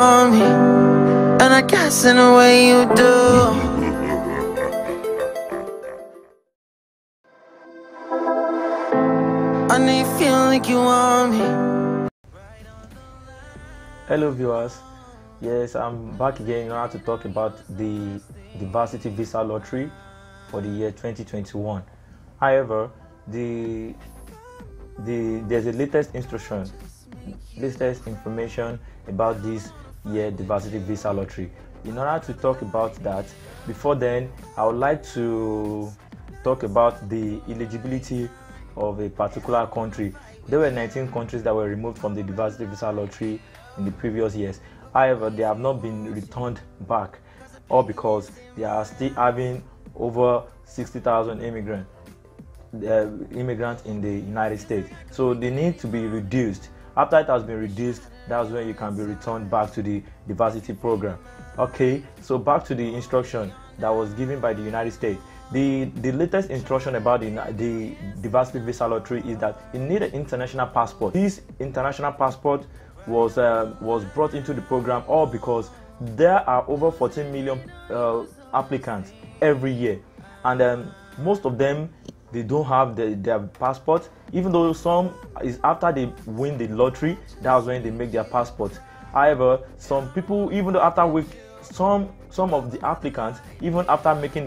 want me, and I guess in a way you do. I know you feel like you want me. Hello viewers, yes, I'm back again in order to talk about the varsity visa lottery for the year 2021. However, there's a latest information about this year the varsity visa lottery. In order to talk about that, before then, I would like to talk about the eligibility of a particular country. There were 19 countries that were removed from the varsity visa lottery in the previous years. However, they have not been returned back, all because they are still having over 60,000 immigrants in the United States. So they need to be reduced. After it has been reduced, that's when you can be returned back to the varsity program. Okay, so back to the instruction that was given by the United States. The latest instruction about the varsity visa lottery is that you need an international passport. This international passport was brought into the program all because there are over 14 million applicants every year, and most of them, they don't have their passport. Even though some is after they win the lottery, that's when they make their passport. However, some people, even though after some of the applicants, even after winning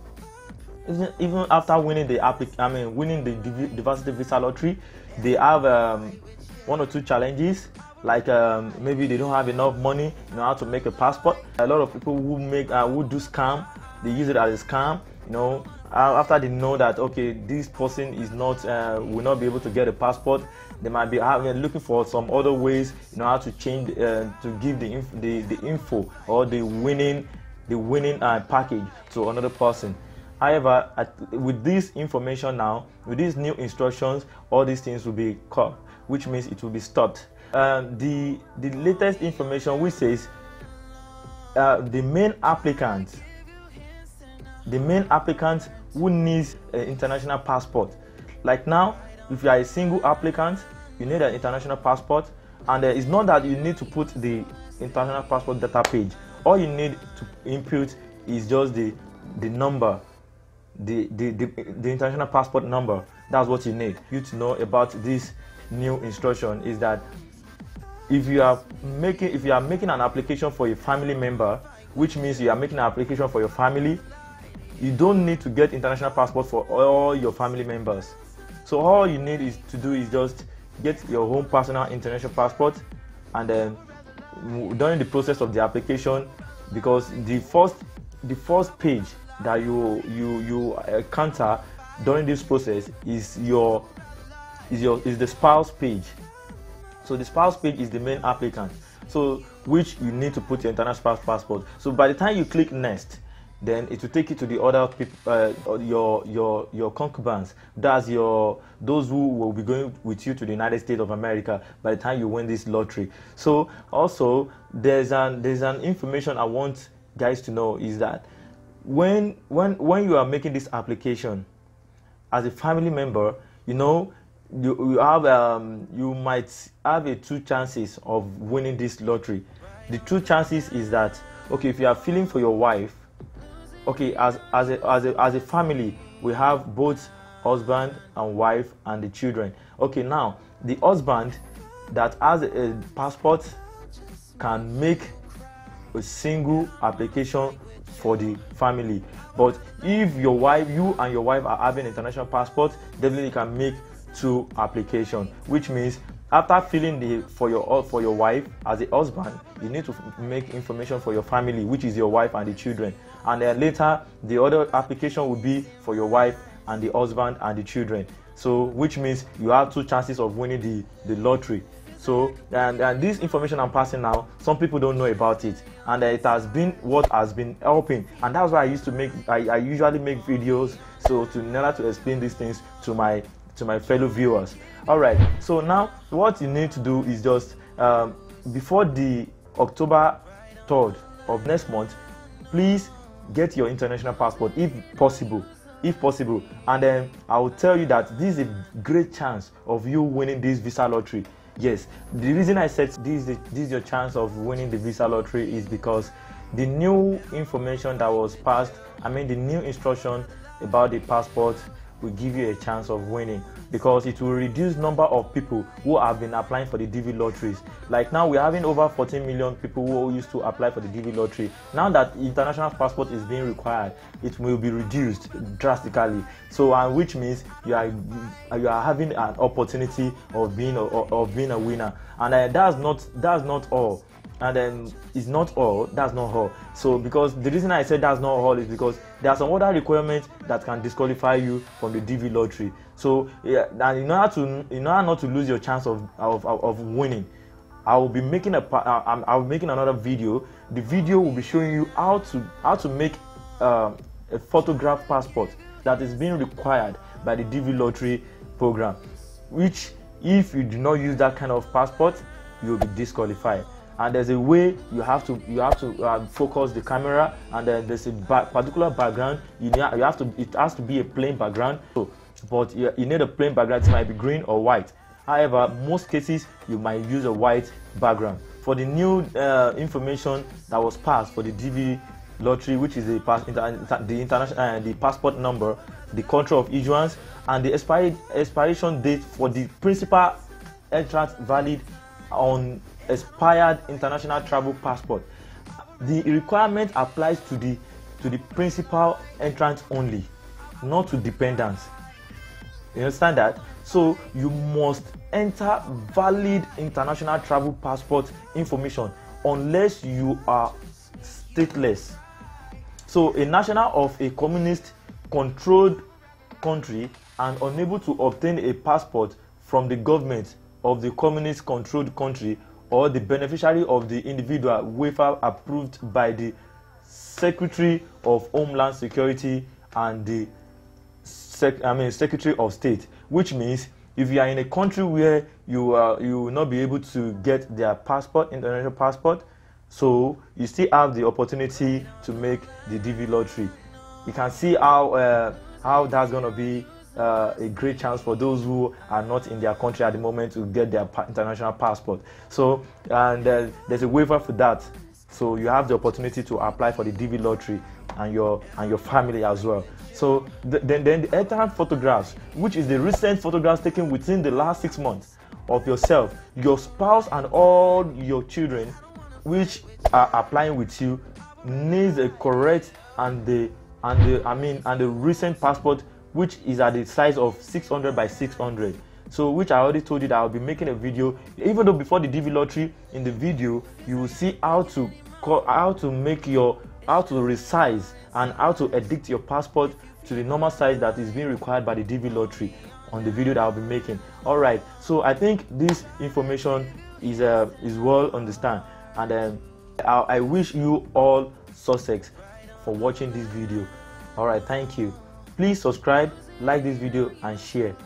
the varsity visa lottery, they have one or two challenges, like maybe they don't have enough money in order to make a passport. A lot of people who do scam, they use it as a scam, after they know that okay, this person is not will not be able to get a passport, they might be looking for some other ways how to change to give the info or the winning package to another person. However, with this information now, with these new instructions, all these things will be cut, which means it will be stopped. The latest information which says the main applicant who needs an international passport. Like now, if you are a single applicant, you need an international passport, and it's not that you need to put the international passport data page. All you need to input is just the number, the international passport number. That's what you need. You to know about this new instruction is that if you are making an application for a family member, which means you are making an application for your family, you don't need to get international passport for all your family members. So all you need to do is just get your own personal international passport, and then during the process of the application, because the first page that you encounter during this process is the spouse page. So the spouse page is the main applicant, so which you need to put your international passport. So by the time you click next, then it will take you to the other people, your concubines. That's those who will be going with you to the United States of America by the time you win this lottery. So also there's an information I want guys to know is that when you are making this application as a family member, you might have a 2 chances of winning this lottery. The 2 chances is that okay, if you are feeling for your wife. Okay, as a family, we have both husband and wife and the children. Okay, now the husband that has a passport can make a single application for the family. But if you and your wife are having international passport, definitely can make 2 applications, which means after filling for your wife as a husband, you need to make information for your family, which is your wife and the children, and then later the other application will be for your wife and the husband and the children. So which means you have 2 chances of winning the lottery. So and this information I'm passing now, some people don't know about it, and it has been what has been helping, and that's why I usually make videos in order to explain these things to my fellow viewers. All right, so now what you need to do is just before the October 3rd of next month, please get your international passport if possible, and then I will tell you that this is a great chance of you winning this visa lottery. Yes, the reason I said this is your chance of winning the visa lottery is because the new information that was passed, the new instruction about the passport will give you a chance of winning, because it will reduce number of people who have been applying for the DV lotteries. Like now we're having over 14 million people who used to apply for the DV lottery. Now that international passport is being required, it will be reduced drastically. So which means you are having an opportunity of being a winner. And that's not all. And then it's not all, that's not all. So because the reason I said that's not all is because there are some other requirements that can disqualify you from the DV lottery. So yeah, and in order not to lose your chance of winning, I will be making I'll be making another video. The video will be showing you how to make a photograph passport that is being required by the DV lottery program, which if you do not use that kind of passport, you will be disqualified. And there's a way you have to focus the camera, and then there's a particular background. It has to be a plain background. So, but you need a plain background. It might be green or white. However, most cases you might use a white background. For the new information that was passed for the DV lottery, which is the passport number, the country of issuance, and the expiration date for the principal entrance valid on expired international travel passport. The requirement applies to the principal entrance only, not to dependents. You understand that? So you must enter valid international travel passport information unless you are stateless. So a national of a communist controlled country and unable to obtain a passport from the government of the communist controlled country, or the beneficiary of the individual waiver approved by the Secretary of Homeland Security and the Secretary of State. Which means if you are in a country where you will not be able to get their passport, international passport, so you still have the opportunity to make the DV lottery. You can see how that's going to be a great chance for those who are not in their country at the moment to get their international passport. So, and there's a waiver for that. So you have the opportunity to apply for the DV lottery and your family as well. So then the entire photographs, which is the recent photographs taken within the last 6 months of yourself, your spouse, and all your children, which are applying with you, needs a correct and the recent passport, which is at the size of 600 by 600. So which I already told you that I'll be making a video, even though before the DV lottery, in the video you will see how to resize and how to edit your passport to the normal size that is being required by the DV lottery on the video that I'll be making. All right, so I think this information is well understood, and I wish you all success for watching this video. All right, thank you. Please subscribe, like this video, and share.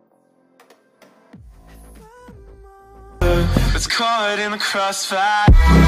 It's caught in the crossfire.